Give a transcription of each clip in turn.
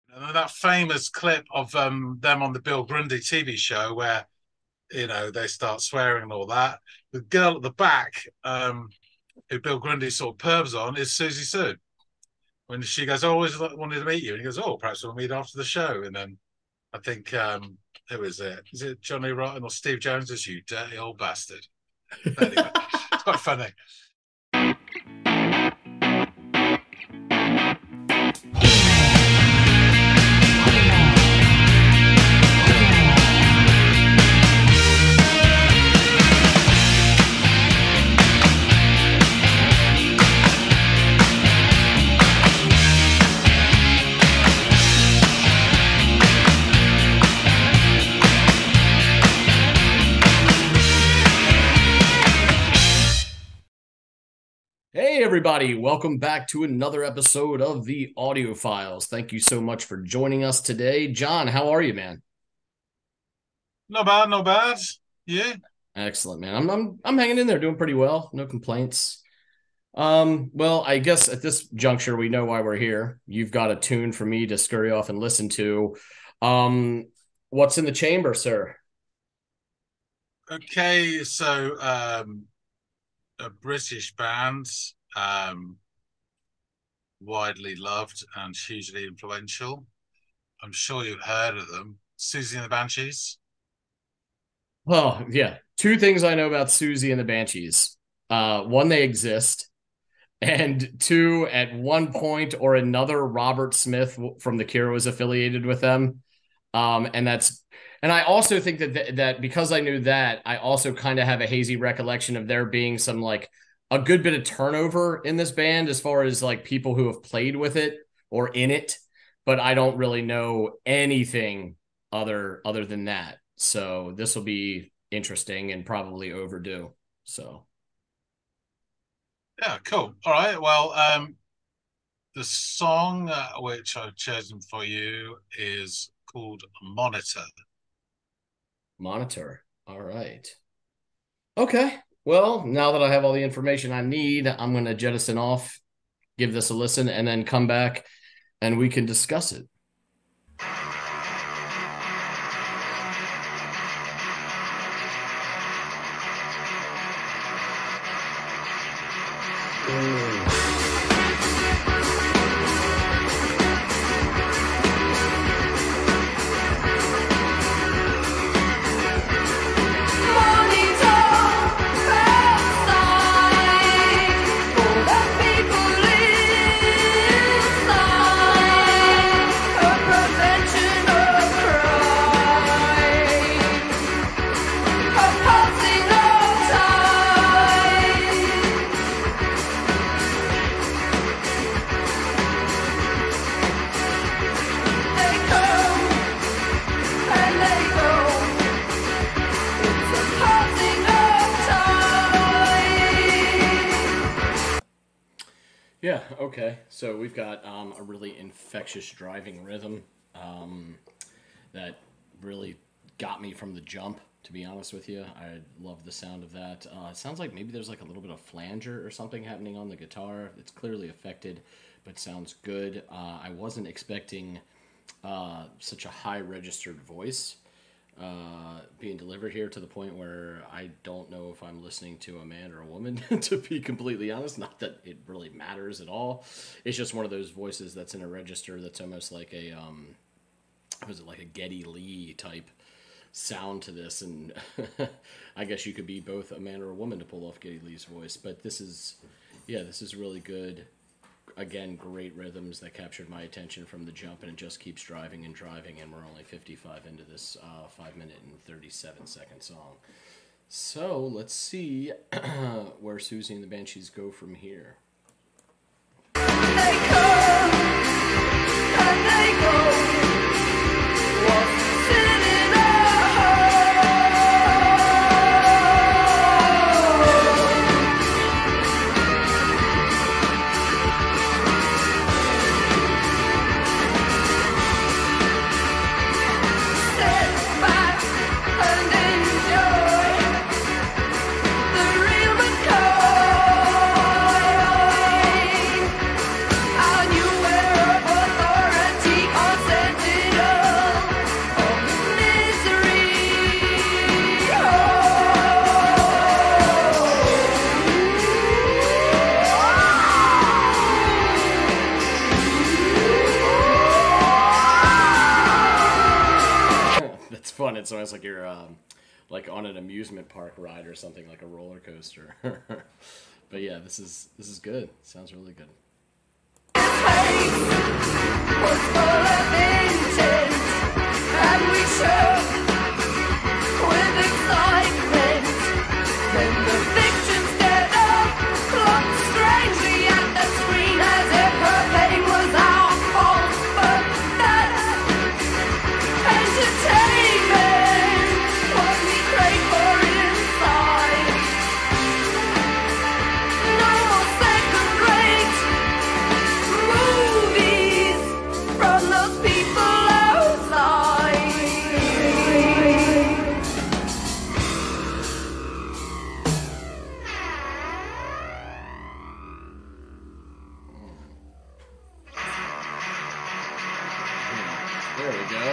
And that famous clip of them on the Bill Grundy TV show where they start swearing and all that. The girl at the back, who Bill Grundy sort of pervs on, is Susie Sue. When she goes, "I always wanted to meet you," and he goes, "Oh, perhaps we'll meet after the show." And then I think who is it? Is it Johnny Rotten or Steve Jones? As you dirty old bastard. Anyway, it's quite funny. Hey everybody, welcome back to another episode of the Audiophiles. Thank you so much for joining us today. John, how are you, man? Not bad, not bad. Yeah. Excellent, man. I'm hanging in there, doing pretty well. No complaints. Well, I guess at this juncture we know why we're here. You've got a tune for me to scurry off and listen to. What's in the chamber, sir? Okay, so a British band, widely loved and hugely influential. I'm sure you've heard of them. Susie and the Banshees. Well, yeah. Two things I know about Susie and the Banshees. One, they exist. And two, at one point or another, Robert Smith from The Cure was affiliated with them. And I also think that because I knew that, I also kind of have a hazy recollection of there being some like a good bit of turnover in this band as far as like people who have played with it or in it, but I don't really know anything other than that. So this will be interesting and probably overdue. So Yeah, cool. All right. Well, the song which I've chosen for you is called Monitor. Monitor. All right. Okay. Well, now that I have all the information I need, I'm going to jettison off, give this a listen, and then come back and we can discuss it. Yeah, okay. So we've got a really infectious driving rhythm that really got me from the jump, to be honest with you. I love the sound of that. It sounds like maybe there's like a little bit of flanger or something happening on the guitar. It's clearly affected, but sounds good. I wasn't expecting such a high registered voice being delivered here, to the point where I don't know if I'm listening to a man or a woman, to be completely honest. Not that it really matters at all. It's just one of those voices that's in a register that's almost like a was it like a Geddy Lee type sound to this, and I guess you could be both a man or a woman to pull off Geddy Lee's voice. But this is really good. Again, great rhythms that captured my attention from the jump, and it just keeps driving and driving, and we're only 55 into this 5-minute and 37-second song. So let's see where Susie and the Banshees go from here. They come and they go. It's almost like you're like on an amusement park ride or something, like a roller coaster. But yeah, this is good. Sounds really good. Was full of intent, and we shook with excitement. Then the victim stared up, looked strangely at the screen as if her pain was our fault. But that's entertainment, what we crave for inside. No more second-rate movies from those people outside. There we go.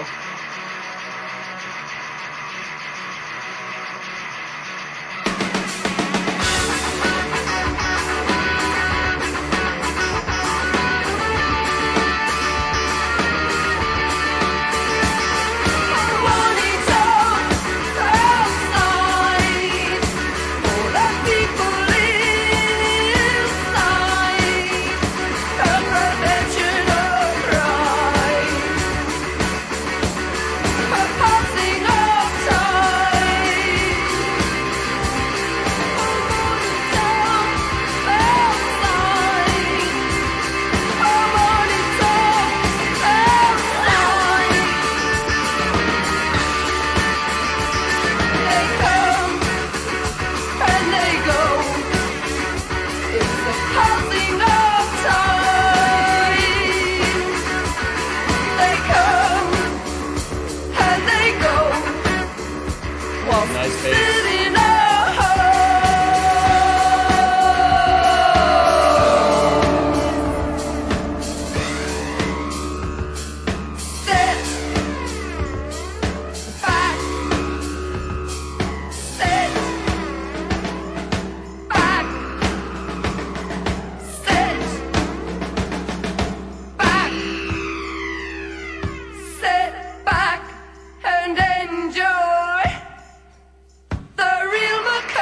Nice bass. Sit back and enjoy the real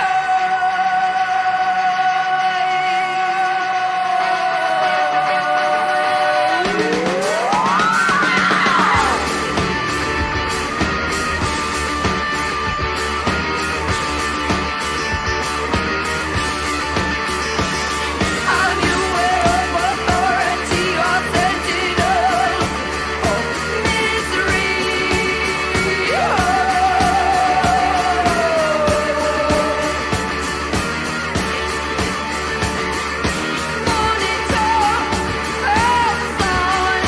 I'm aware of authority or sentinel of misery. Monitor outside.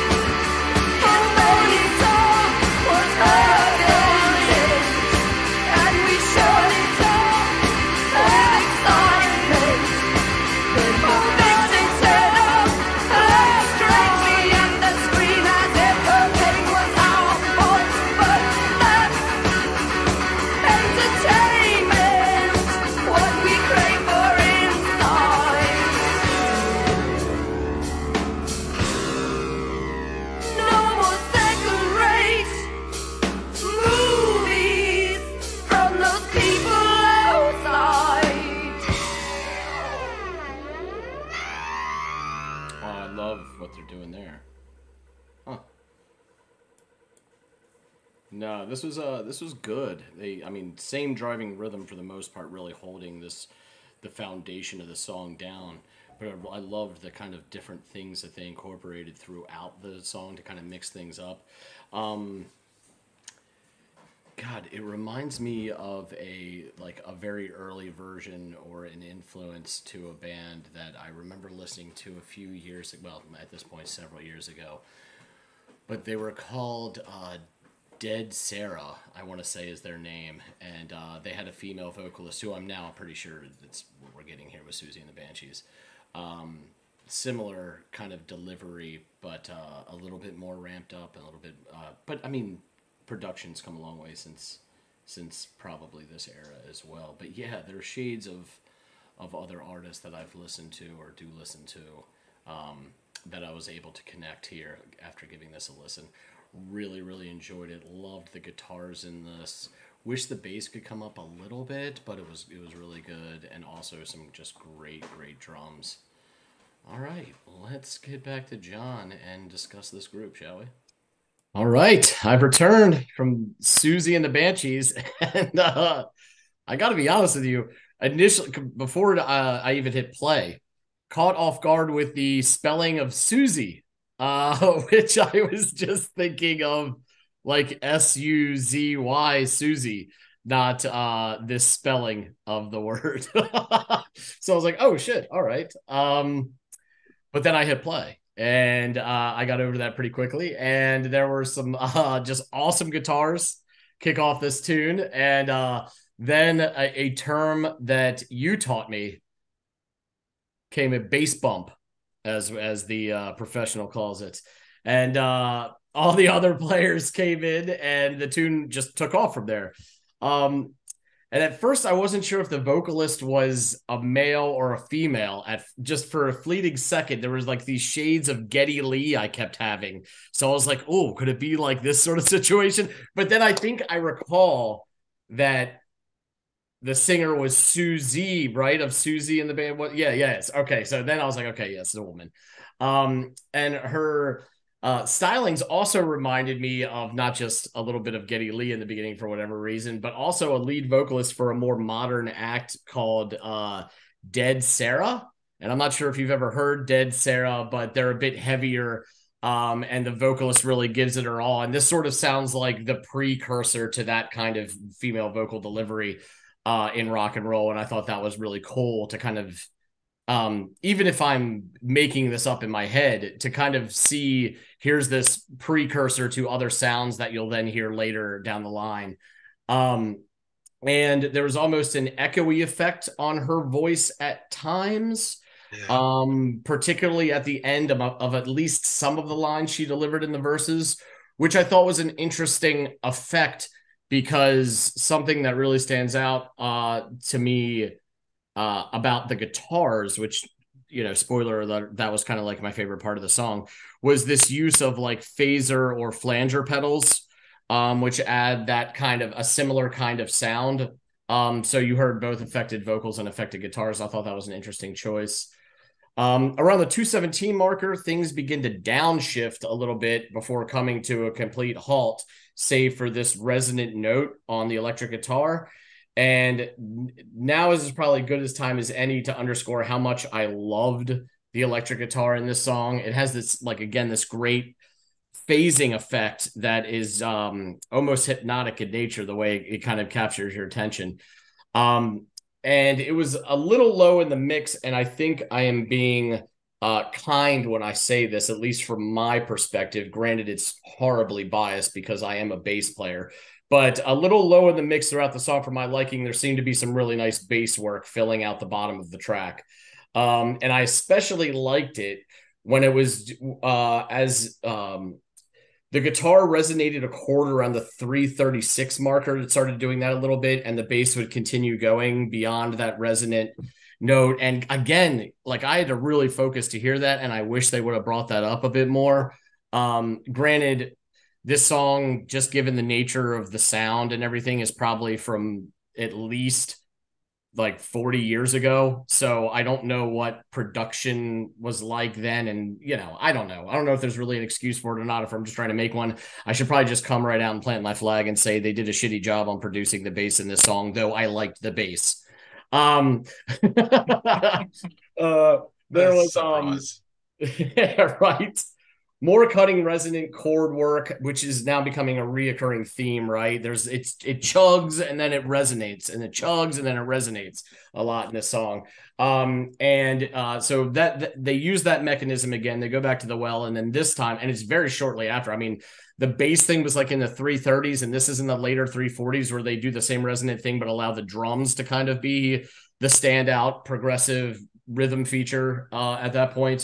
Monitor was evident, and we shut it off with excitement. Then the victim stared up, looked strangely at the screen as if her pain was our fault. But that's entertainment, what we crave for inside. No more second-rate movies from those people outside. Oh, I love what they're doing there. Huh. No, this was good. I mean, same driving rhythm for the most part, really holding the foundation of the song down. But I loved the kind of different things that they incorporated throughout the song to kind of mix things up. God, it reminds me of a very early version or an influence to a band that I remember listening to a few years, well, at this point, several years ago. But they were called Dead Sarah, I want to say is their name, and they had a female vocalist who I'm now pretty sure that's what we're getting here with Susie and the Banshees. Similar kind of delivery, but a little bit more ramped up, a little bit. But I mean, production's come a long way since probably this era as well. But yeah, there are shades of other artists that I've listened to or do listen to that I was able to connect here after giving this a listen. Really, really enjoyed it. Loved the guitars in this. Wish the bass could come up a little bit, but it was really good, and also some just great drums. All right, let's get back to John and discuss this group, shall we? All right, I've returned from Susie and the Banshees, and I got to be honest with you. Initially, before I even hit play, caught off guard with the spelling of Susie, which I was just thinking of like Suzy, Susie, not this spelling of the word. So I was like, oh shit, all right. But then I hit play. And I got over that pretty quickly. And there were some just awesome guitars kick off this tune. And then a term that you taught me came a bass bump, as the professional calls it. And all the other players came in, and the tune just took off from there. And at first, I wasn't sure if the vocalist was a male or a female. Just for a fleeting second, there was like these shades of Geddy Lee I kept having. So I was like, oh, could it be like this sort of situation? But then I think I recall that the singer was Susie, right? Of Susie in the band. What? Yeah, yes. Okay. So then I was like, okay, yes, it's a woman. And her stylings also reminded me of not just a little bit of Geddy Lee in the beginning for whatever reason, but also a lead vocalist for a more modern act called Dead Sarah. And I'm not sure if you've ever heard Dead Sarah, but they're a bit heavier. And the vocalist really gives it her all. And this sort of sounds like the precursor to that kind of female vocal delivery in rock and roll. And I thought that was really cool to kind of, even if I'm making this up in my head, to kind of see here's this precursor to other sounds that you'll then hear later down the line. And there was almost an echoey effect on her voice at times, particularly at the end of at least some of the lines she delivered in the verses, which I thought was an interesting effect, because something that really stands out to me about the guitars, which, you know, spoiler alert, that was kind of like my favorite part of the song, was this use of like phaser or flanger pedals, which add that kind of a similar kind of sound. So you heard both affected vocals and affected guitars. I thought that was an interesting choice. Around the 2:17 marker, things begin to downshift a little bit before coming to a complete halt, save for this resonant note on the electric guitar. And now is probably good as time as any to underscore how much I loved the electric guitar in this song. It has this, like, again, this great phasing effect that is almost hypnotic in nature, the way it kind of captures your attention. And it was a little low in the mix, and I think I am being kind when I say this, at least from my perspective. Granted, it's horribly biased because I am a bass player, but a little low in the mix throughout the song for my liking. There seemed to be some really nice bass work filling out the bottom of the track. And I especially liked it when it was the guitar resonated a chord around the 336 marker. It started doing that a little bit, and the bass would continue going beyond that resonant note. And again, like, I had to really focus to hear that, and I wish they would have brought that up a bit more. Granted, this song, just given the nature of the sound and everything, is probably from at least like 40 years ago. So I don't know what production was like then. And, you know, I don't know. I don't know if there's really an excuse for it or not. If I'm just trying to make one, I should probably just come right out and plant my flag and say they did a shitty job on producing the bass in this song, though I liked the bass. There was, yeah, right. More cutting resonant chord work, which is now becoming a reoccurring theme, right? It chugs and then it resonates, and it chugs and then it resonates a lot in this song. So that they use that mechanism again. They go back to the well, and then this time, and it's very shortly after. I mean, the bass thing was like in the 330s, and this is in the later 340s, where they do the same resonant thing, but allow the drums to kind of be the standout progressive rhythm feature at that point.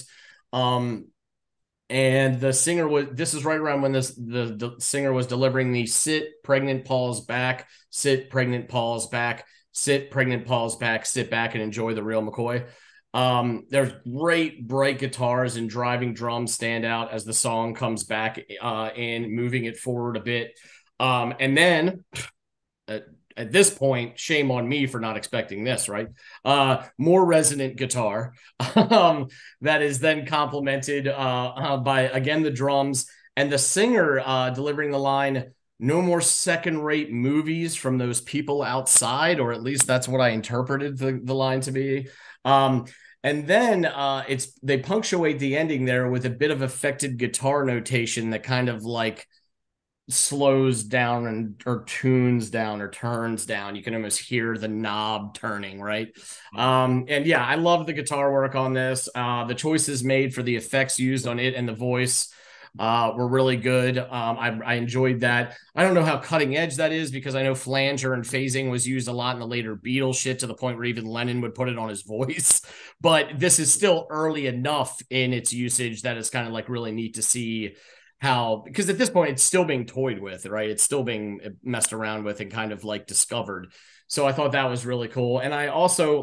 And the singer this is right around when the singer was delivering the sit, pregnant, pause, back, sit, pregnant, pause, back, sit, pregnant, pause, back, sit back and enjoy the real McCoy. There's great bright guitars and driving drums stand out as the song comes back in, moving it forward a bit. And then at this point, shame on me for not expecting this, right? More resonant guitar that is then complemented by, again, the drums and the singer delivering the line, "No more second-rate movies from those people outside," or at least that's what I interpreted the line to be. And then they punctuate the ending there with a bit of affected guitar notation that kind of like slows down or tunes down or turns down. You can almost hear the knob turning, right? And yeah, I love the guitar work on this. The choices made for the effects used on it and the voice were really good. I enjoyed that. I don't know how cutting edge that is because I know flanger and phasing was used a lot in the later Beatles shit to the point where even Lennon would put it on his voice. But this is still early enough in its usage that it's kind of like really neat to see how, because at this point it's still being toyed with, right? It's still being messed around with and kind of like discovered. So I thought that was really cool. And I also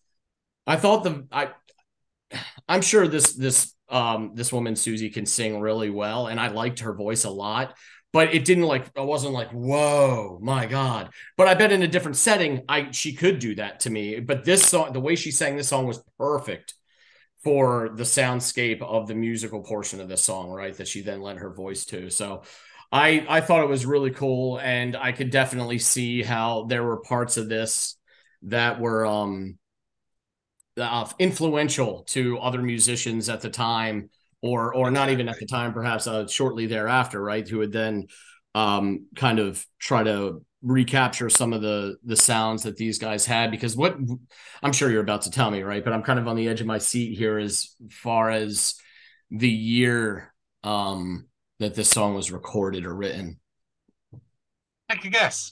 I'm sure this woman Susie can sing really well, and I liked her voice a lot, but I wasn't like, whoa, my God. But I bet in a different setting, she could do that to me. But this song, the way she sang this song was perfect for the soundscape of the musical portion of the song, right? That she then lent her voice to. So I thought it was really cool, and I could definitely see how there were parts of this that were influential to other musicians at the time, or not even at the time, perhaps shortly thereafter, right? Who would then kind of try to recapture some of the sounds that these guys had, because what I'm sure you're about to tell me, right? But I'm kind of on the edge of my seat here as far as the year that this song was recorded or written. Take a guess.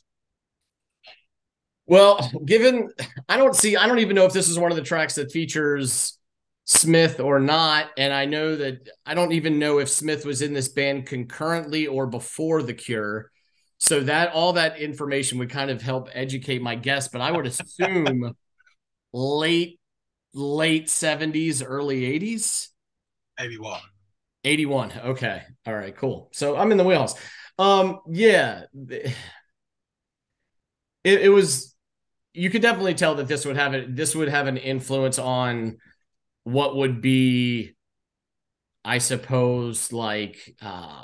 Well, I don't even know if this is one of the tracks that features Smith or not. And I know that I don't even know if Smith was in this band concurrently or before The Cure. So that all that information would kind of help educate my guess, but I would assume late 70s, early 80s. 81. 81. Okay. All right, cool. So I'm in the wheelhouse. Yeah. It was, you could definitely tell that this would have an influence on what would be, I suppose, like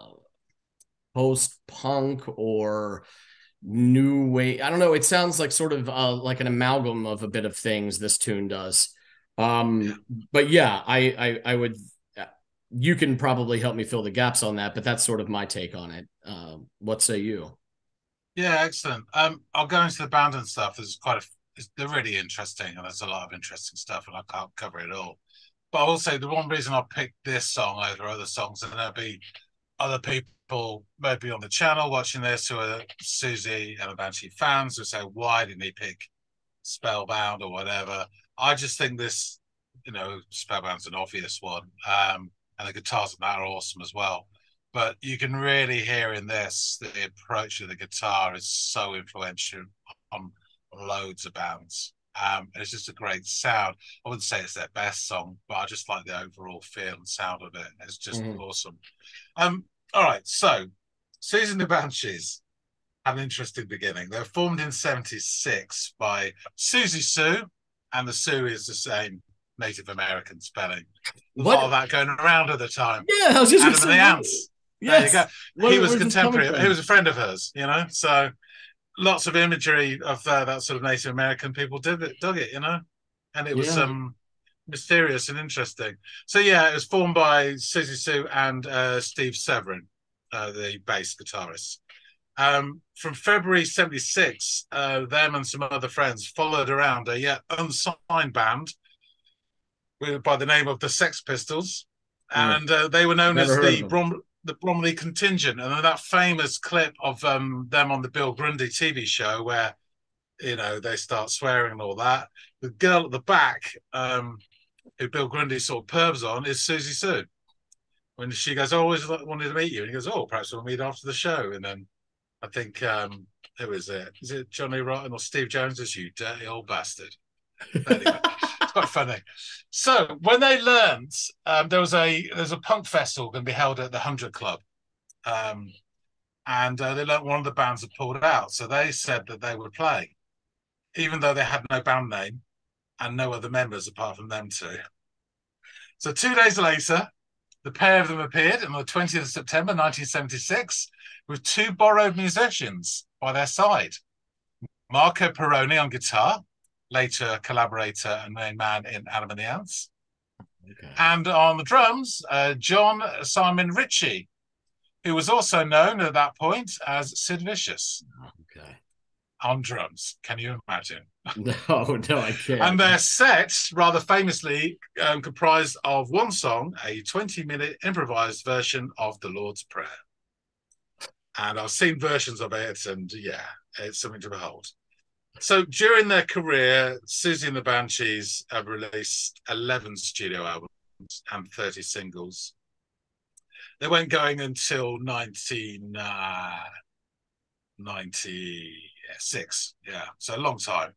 post-punk or new wave. I don't know. It sounds like sort of like an amalgam of a bit of things, this tune does. But yeah, I would, you can probably help me fill the gaps on that, but that's sort of my take on it. What say you? Yeah, excellent. I'll go into the band and stuff. They're really interesting, and there's a lot of interesting stuff, and I can't cover it all. But I will say the one reason I picked this song over other songs, and there'll be other people maybe on the channel watching this who are Susie and Banshee fans who say, why didn't he pick Spellbound or whatever? I just think this, Spellbound's an obvious one. And the guitars on that are awesome as well. But you can really hear in this that the approach of the guitar is so influential on loads of bands. And it's just a great sound. I wouldn't say it's their best song, but I just like the overall feel and sound of it. It's just awesome. All right, so Susie and the Banshees had an interesting beginning. They were formed in 76 by Susie Sue, and the Sue is the same Native American spelling. A lot of that going around at the time. Yeah, I was just Adam and the Ants. Yes. There you go. He was contemporary. He was a friend of hers, So lots of imagery of that sort of Native American people dug it, and it was mysterious and interesting. So yeah, it was formed by Susie Sue and Steve Severin, the bass guitarist. From February 76, them and some other friends followed around a yet unsigned band by the name of the Sex Pistols, and they were known as the Bromley Contingent. And then that famous clip of them on the Bill Grundy TV show where, they start swearing and all that. The girl at the back, who Bill Grundy saw pervs on, is Susie Sue. When she goes, I always wanted to meet you. And he goes, oh, perhaps we'll meet after the show. And then I think, who is it? Is it Johnny Rotten or Steve Jones? As you dirty old bastard. Anyway, It's quite funny. So when they learned, there's a punk festival going to be held at the 100 Club. And they learned one of the bands had pulled out. So they said that they would play, even though they had no band name and no other members apart from them two. So 2 days later, the pair of them appeared on the 20th of September 1976 with 2 borrowed musicians by their side. Marco Perrone on guitar, later a collaborator and main man in Adam and the Ants. Okay. And on the drums, John Simon Ritchie, who was also known at that point as Sid Vicious. Okay. On drums. Can you imagine? No, I can't. And their set, rather famously, comprised of one song, a 20-minute improvised version of The Lord's Prayer. And I've seen versions of it, and yeah, it's something to behold. So during their career, Siouxsie and the Banshees have released 11 studio albums and 30 singles. They weren't going until 1996. Yeah, so a long time.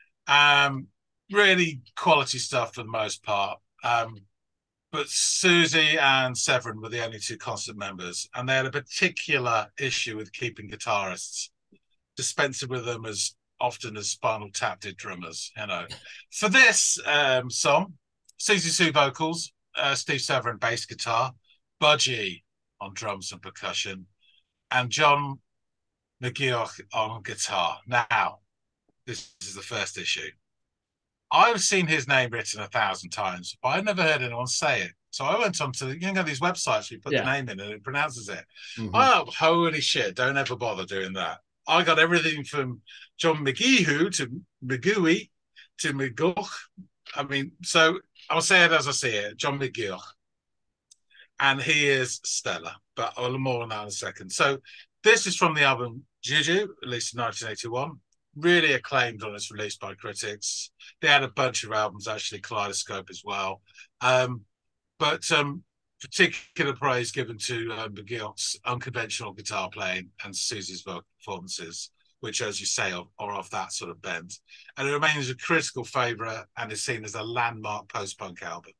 Really quality stuff for the most part. But Siouxsie and Severin were the only 2 constant members, and they had a particular issue with keeping guitarists, dispensing with them as often as Spinal Tap did drummers. For this song, Siouxsie Sioux vocals, Steve Severin bass guitar, Budgie on drums and percussion, and John McGeoch on guitar. Now, this is the first issue. I've seen his name written 1,000 times, but I've never heard anyone say it. So I went on to these websites where you put the name in and it pronounces it. Mm-hmm. Oh, holy shit, don't ever bother doing that. I got everything from John McGeehoo to McGooey to McGoch. I mean, so I'll say it as I see it, John McGeoch. And he is stellar, but I'll more on that in a second. So this is from the album Juju, released in 1981. Really acclaimed on its release by critics. They had a bunch of albums, actually, Kaleidoscope as well. But particular praise given to McGeoch's unconventional guitar playing and Siouxsie's vocal performances, which, as you say, are of that sort of bent. And it remains a critical favourite and is seen as a landmark post-punk album.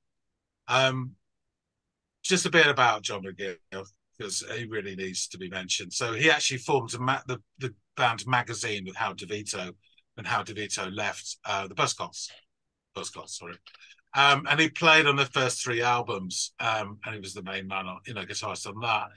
Just a bit about John McGeoch, because he really needs to be mentioned. So he actually formed the band Magazine with Howard DeVito, when Howard DeVito left the Buzzcocks, sorry. And he played on the first 3 albums, and he was the main man, guitarist on that.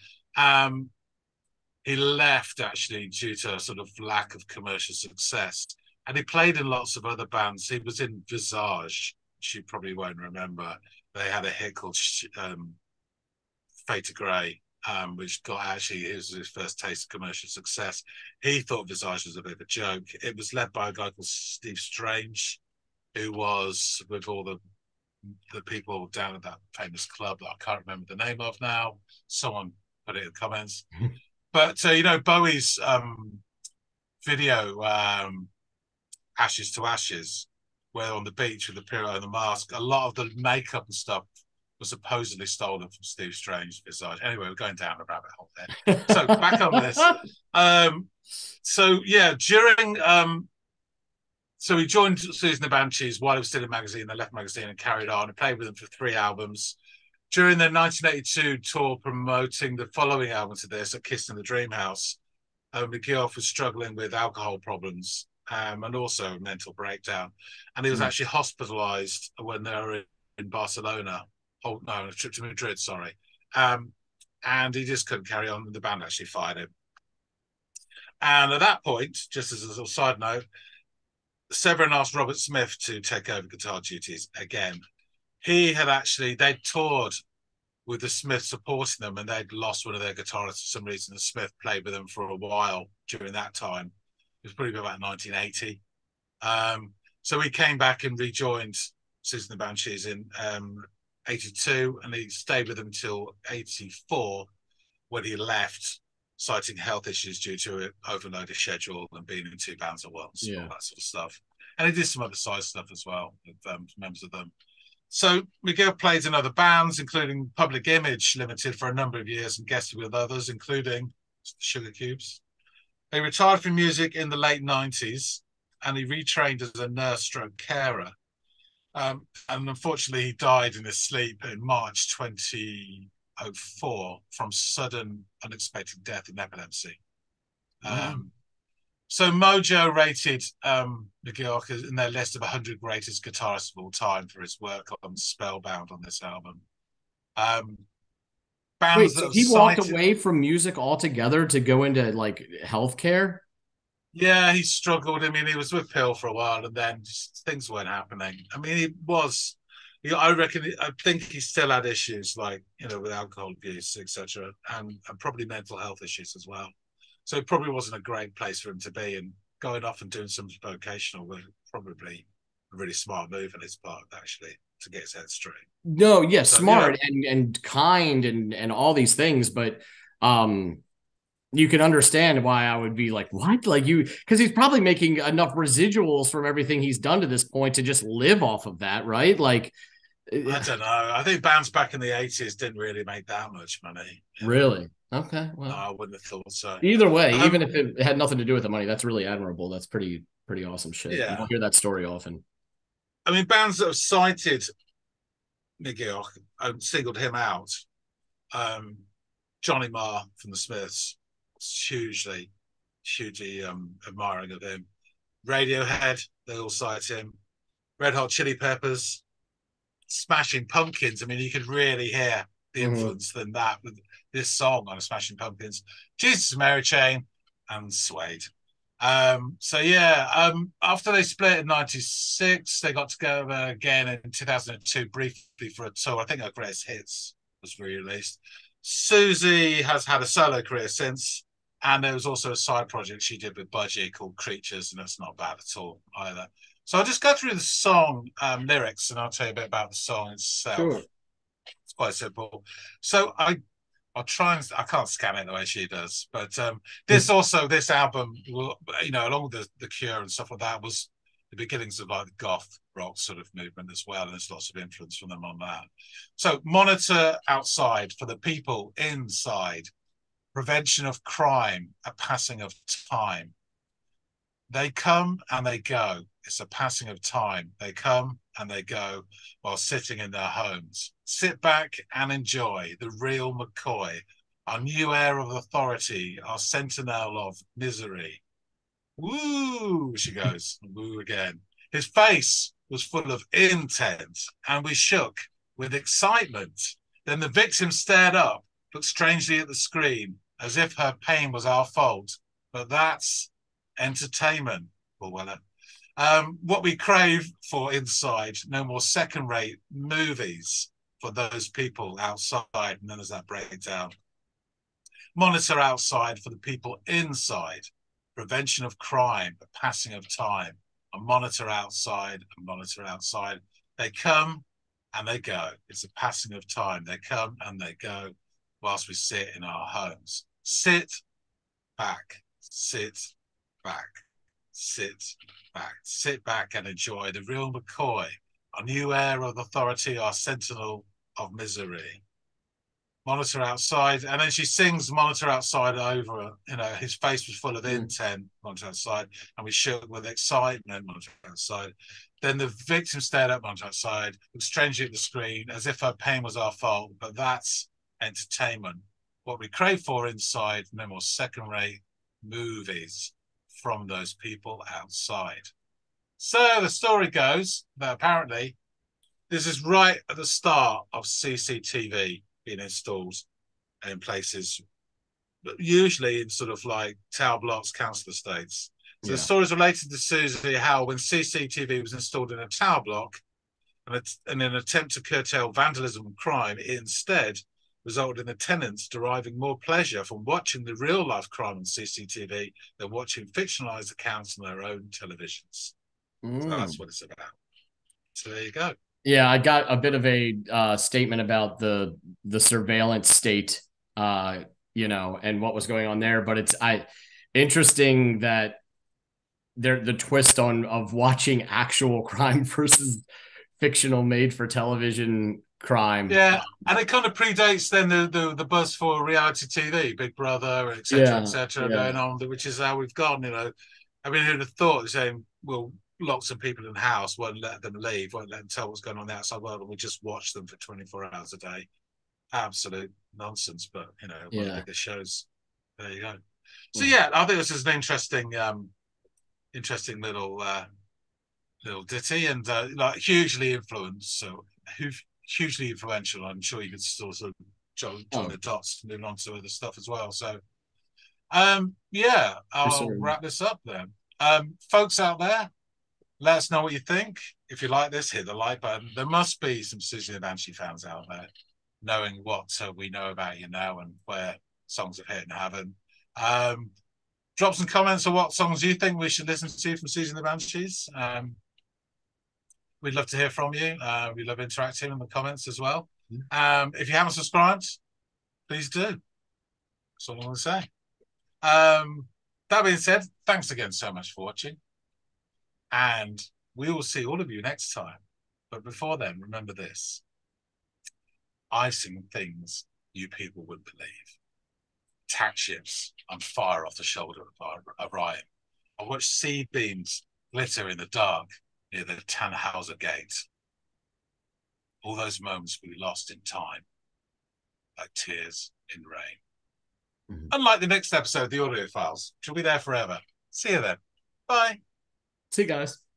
He left actually due to a sort of lack of commercial success, and he played in lots of other bands. He was in Visage, which you probably won't remember. They had a hit called Fade to Grey, which got actually, it was his first taste of commercial success. He thought Visage was a bit of a joke. It was led by a guy called Steve Strange, who was with all the people down at that famous club that I can't remember the name of now. Someone put it in the comments. But Bowie's video, Ashes to Ashes, where on the beach with the Pyro and the mask, a lot of the makeup and stuff was supposedly stolen from Steve Strange's Visage. Anyway, we're going down a rabbit hole there. So back on this. So he joined Siouxsie and the Banshees while he was still in Magazine. They left Magazine and carried on. He played with them for 3 albums. During their 1982 tour promoting the following album to this, at Kiss in the Dream House, McGeoch was struggling with alcohol problems and also mental breakdown. And he was actually hospitalized when they were in Barcelona. Oh, no, a trip to Madrid, sorry. And he just couldn't carry on. The band actually fired him. And at that point, just as a little side note, Severin asked Robert Smith to take over guitar duties again. They'd toured with the Smiths supporting them, and they'd lost one of their guitarists for some reason. The Smith played with them for a while during that time. It was probably about 1980. So he came back and rejoined Siouxsie and the Banshees in 82, and he stayed with them until 84, when he left, citing health issues due to an overloaded schedule and being in 2 bands at once, all that sort of stuff. And he did some other side stuff as well with members of them. So McGeoch played in other bands, including Public Image Limited for a number of years, and guested with others, including Sugar Cubes. He retired from music in the late 90s, and he retrained as a nurse stroke carer. And unfortunately, he died in his sleep in March 2004 from sudden, unexpected death in epilepsy. Wow. So Mojo rated McGeoch in their list of 100 greatest guitarists of all time for his work on Spellbound on this album. Wait, Bands that so have he walked cited, away from music altogether to go into like healthcare? yeah, he struggled. I mean, he was with Pill for a while, and then just, things weren't happening. I mean, I think he still had issues like with alcohol abuse, etc., and probably mental health issues as well. So it probably wasn't a great place for him to be. And going off and doing some vocational was probably a really smart move on his part, actually, to get his head straight. No, yeah, So smart and kind and all these things, but you can understand why I would be like, what? Like because he's probably making enough residuals from everything he's done to this point to just live off of that, right? Like, I don't know. I think bands back in the 80s didn't really make that much money. Really? Okay, No, well, I wouldn't have thought so. either way, even if it had nothing to do with the money, that's really admirable. That's pretty awesome shit. Yeah. You don't hear that story often. I mean, bands that have cited Miguel and singled him out. Johnny Marr from the Smiths, hugely admiring of him. Radiohead, they all cite him. Red Hot Chili Peppers, Smashing Pumpkins. I mean, you could really hear the influence than that with this song on Smashing Pumpkins. Jesus Mary Chain and Suede. So yeah, after they split in '96, they got together again in 2002 briefly for a tour. I think her greatest hits was re-released. Susie has had a solo career since, and there was also a side project she did with Budgie called Creatures, and that's not bad at all either. So I'll just go through the song lyrics, and I'll tell you a bit about the song itself. Sure. It's quite simple. So I'll try and I can't scan it the way she does, but this album, along with the Cure and stuff like that, was the beginnings of like the goth rock sort of movement as well, and there's lots of influence from them on that. So monitor outside for the people inside, prevention of crime, a passing of time. They come and they go. It's a passing of time. They come and they go while sitting in their homes. Sit back and enjoy the real McCoy, our new heir of authority, our sentinel of misery. Woo, she goes, woo again. His face was full of intent, and we shook with excitement. Then the victim stared up, looked strangely at the screen, as if her pain was our fault. But that's entertainment, Paul Weller. What we crave for inside, no more second-rate movies for those people outside, and then there's that breakdown. Monitor outside for the people inside, prevention of crime, the passing of time. A monitor outside, a monitor outside. They come and they go. It's a passing of time. They come and they go whilst we sit in our homes. Sit back, sit back, sit back, sit back and enjoy the real McCoy, our new heir of authority, our sentinel of misery. Monitor outside, and then she sings monitor outside over, his face was full of intent, monitor outside, and we shook with excitement, monitor outside. Then the victim stared up, monitor outside, looked strangely at the screen, as if her pain was our fault, but that's entertainment. What we crave for inside, no more second-rate movies from those people outside. So the story goes that apparently this is right at the start of CCTV being installed in places, usually in sort of like tower blocks, council estates. So the story is related to Susie, how when CCTV was installed in a tower block, and in an attempt to curtail vandalism and crime, it instead resulted in the tenants deriving more pleasure from watching the real-life crime on CCTV than watching fictionalized accounts on their own televisions. So that's what it's about. So there you go. Yeah, I got a bit of a statement about the surveillance state, and what was going on there. But it's interesting that the twist of watching actual crime versus fictional made for television crime. Yeah, and it kind of predates then the buzz for reality TV, Big Brother, etc., going on, which is how we've gone. I mean, who'd have thought saying, well, locked some people in the house, won't let them leave, won't let them tell what's going on in the outside world, and we just watch them for 24 hours a day. Absolute nonsense, but you know, one of the biggest shows. There you go. So yeah, I think this is an interesting little ditty, and like hugely influenced, so hugely influential. I'm sure you could still sort of join the dots, moving on to other stuff as well. So yeah, I'll wrap this up then. Folks out there, let us know what you think. If you like this, hit the like button. There must be some Siouxsie and the Banshee fans out there, knowing what we know about you now and where songs have hit and haven't. Drop some comments on what songs you think we should listen to from Siouxsie and the Banshees. We'd love to hear from you. We love interacting in the comments as well. If you haven't subscribed, please do. That's all I want to say. That being said, thanks again so much for watching. And we will see all of you next time. But before then, remember this. I've seen things you people wouldn't believe. Attack ships on fire off the shoulder of Orion. I watched sea beams glitter in the dark near the Tannhauser Gate. All those moments we lost in time, like tears in rain. Unlike the next episode of the Audio Files, which will be there forever. See you then. Bye. See you guys.